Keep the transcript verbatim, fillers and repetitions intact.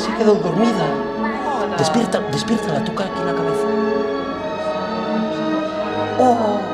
Se ha quedado dormida. Hola. Despierta, despiértala, toca aquí la cabeza. Oh.